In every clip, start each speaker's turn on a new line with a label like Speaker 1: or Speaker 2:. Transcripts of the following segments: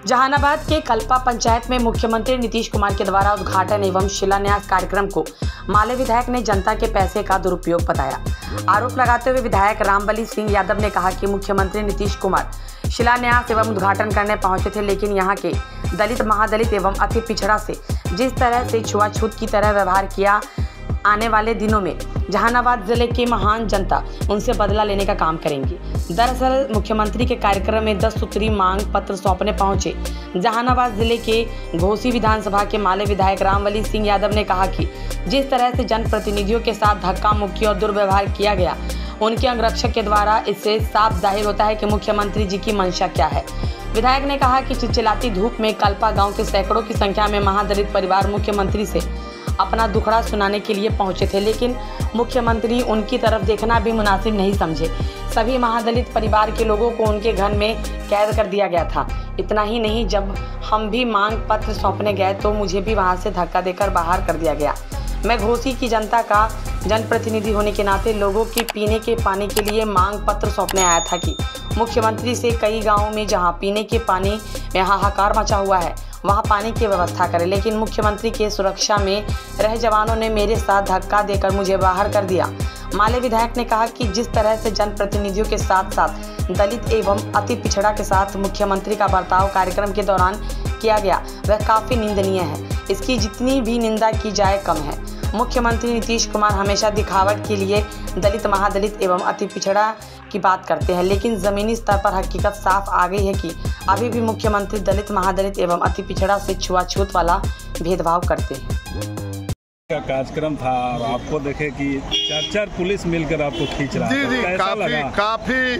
Speaker 1: जहानाबाद के कल्पा पंचायत में मुख्यमंत्री नीतीश कुमार के द्वारा उद्घाटन एवं शिलान्यास कार्यक्रम को माले विधायक ने जनता के पैसे का दुरुपयोग बताया। आरोप लगाते हुए विधायक रामबली सिंह यादव ने कहा कि मुख्यमंत्री नीतीश कुमार शिलान्यास एवं उद्घाटन करने पहुंचे थे, लेकिन यहां के दलित, महादलित एवं अति पिछड़ा से जिस तरह से छुआछूत की तरह व्यवहार किया, आने वाले दिनों में जहानाबाद जिले की महान जनता उनसे बदला लेने का काम करेंगी। दरअसल मुख्यमंत्री के कार्यक्रम में 10 सूत्री मांग पत्र सौंपने पहुंचे जहानाबाद जिले के घोसी विधानसभा के माले विधायक रामबली सिंह यादव ने कहा कि जिस तरह से जनप्रतिनिधियों के साथ धक्का मुक्की और दुर्व्यवहार किया गया, उनके अंगरक्षक के द्वारा इससे साफ जाहिर होता है कि मुख्यमंत्री जी की मंशा क्या है। विधायक ने कहा कि चिलचिलाती धूप में कल्पा गांव के सैकड़ों की संख्या में महादलित परिवार मुख्यमंत्री से अपना दुखड़ा सुनाने के लिए पहुंचे थे, लेकिन मुख्यमंत्री उनकी तरफ देखना भी मुनासिब नहीं समझे। सभी महादलित परिवार के लोगों को उनके घर में कैद कर दिया गया था। इतना ही नहीं, जब हम भी मांग पत्र सौंपने गए तो मुझे भी वहां से धक्का देकर बाहर कर दिया गया। मैं घोसी की जनता का जनप्रतिनिधि होने के नाते लोगों के पीने के पानी के लिए मांग पत्र सौंपने आया था कि मुख्यमंत्री से कई गाँवों में जहाँ पीने के पानी में हाहाकार मचा हुआ है वहाँ पानी की व्यवस्था करें, लेकिन मुख्यमंत्री के सुरक्षा में रह जवानों ने मेरे साथ धक्का देकर मुझे बाहर कर दिया। माले विधायक ने कहा कि जिस तरह से जनप्रतिनिधियों के साथ साथ दलित एवं अति पिछड़ा के साथ मुख्यमंत्री का बर्ताव कार्यक्रम के दौरान किया गया, वह काफ़ी निंदनीय है। इसकी जितनी भी निंदा की जाए कम है। मुख्यमंत्री नीतीश कुमार हमेशा दिखावट के लिए दलित, महादलित एवं अति पिछड़ा की बात करते हैं, लेकिन ज़मीनी स्तर पर हकीकत साफ आ गई है कि अभी भी मुख्यमंत्री दलित, महादलित एवं अति पिछड़ा से छुआछूत वाला भेदभाव करते हैं।
Speaker 2: कार्यक्रम था और आपको देखे कि 4 पुलिस मिलकर आपको खींच रहा है।
Speaker 3: जी, काफ़ी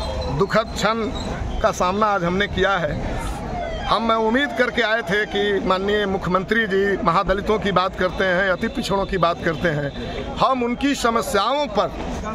Speaker 3: दुखद क्षण का सामना आज हमने किया है। हम उम्मीद करके आए थे कि माननीय मुख्यमंत्री जी महादलितों की बात करते हैं, अति पिछड़ों की बात करते हैं। हम उनकी समस्याओं पर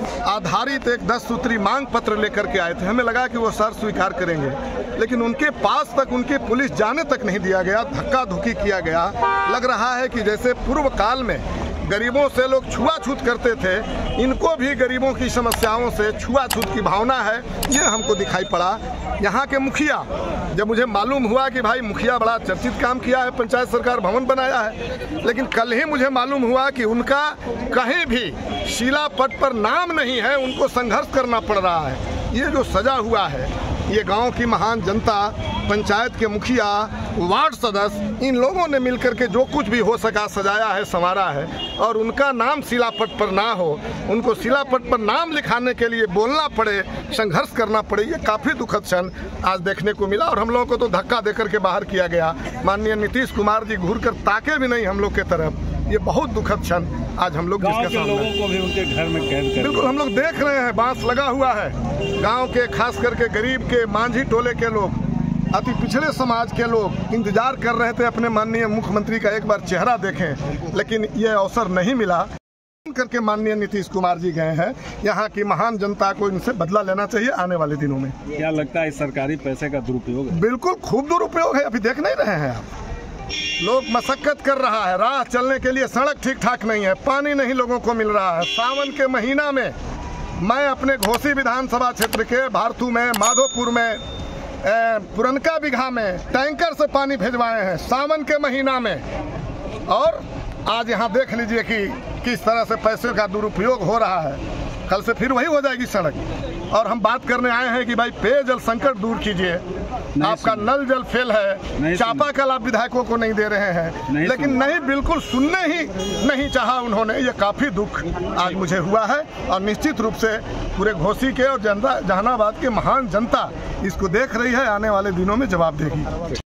Speaker 3: आधारित एक 10 सूत्री मांग पत्र लेकर के आए थे। हमें लगा कि वो सर स्वीकार करेंगे, लेकिन उनके पास तक उनकी पुलिस जाने तक नहीं दिया गया, धक्का धुक्की किया गया। लग रहा है कि जैसे पूर्व काल में गरीबों से लोग छुआछूत करते थे, इनको भी गरीबों की समस्याओं से छुआछूत की भावना है, ये हमको दिखाई पड़ा। यहाँ के मुखिया, जब मुझे मालूम हुआ कि भाई मुखिया बड़ा चर्चित काम किया है, पंचायत सरकार भवन बनाया है, लेकिन कल ही मुझे मालूम हुआ कि उनका कहीं भी शिलापट पर नाम नहीं है, उनको संघर्ष करना पड़ रहा है। ये जो सजा हुआ है, ये गांव की महान जनता, पंचायत के मुखिया, वार्ड सदस्य, इन लोगों ने मिलकर के जो कुछ भी हो सका सजाया है, संवारा है, और उनका नाम शिलापट पर ना हो, उनको शिलापट पर नाम लिखाने के लिए बोलना पड़े, संघर्ष करना पड़े, ये काफ़ी दुखद क्षण आज देखने को मिला। और हम लोगों को तो धक्का देकर के बाहर किया गया। माननीय नीतीश कुमार जी घूर कर ताके भी नहीं हम लोग के तरफ। ये बहुत दुखद क्षण आज हम लोग
Speaker 2: लोगों को भी उनके घर में कैद कर,
Speaker 3: बिल्कुल हम लोग देख रहे हैं, बांस लगा हुआ है। गांव के खास करके गरीब के, मांझी टोले के लोग, अति पिछड़े समाज के लोग इंतजार कर रहे थे अपने माननीय मुख्यमंत्री का एक बार चेहरा देखें, लेकिन ये अवसर नहीं मिला। करके माननीय नीतीश कुमार जी गए हैं। यहाँ की महान जनता को इनसे बदला लेना चाहिए आने वाले दिनों में।
Speaker 2: क्या लगता है सरकारी पैसे का दुरुपयोग है?
Speaker 3: बिल्कुल खूब दुरुपयोग है। अभी देख नहीं रहे हैं आप, लोग मशक्कत कर रहा है, राह चलने के लिए सड़क ठीक ठाक नहीं है, पानी नहीं लोगों को मिल रहा है। सावन के महीना में मैं अपने घोसी विधानसभा क्षेत्र के भारतू में, माधोपुर में, पुरनका बिघा में टैंकर से पानी भिजवाए हैं सावन के महीना में। और आज यहाँ देख लीजिए कि किस तरह से पैसे का दुरुपयोग हो रहा है। कल से फिर वही हो जाएगी सड़क। और हम बात करने आए हैं कि भाई पेयजल संकट दूर कीजिए। आपका नल जल फेल है, चापाकल आप विधायकों को नहीं दे रहे हैं, लेकिन नहीं, बिल्कुल सुनने ही नहीं चाहा उन्होंने। ये काफ़ी दुख आज मुझे हुआ है, और निश्चित रूप से पूरे घोसी के और जहानाबाद के महान जनता इसको देख रही है, आने वाले दिनों में जवाब देगी।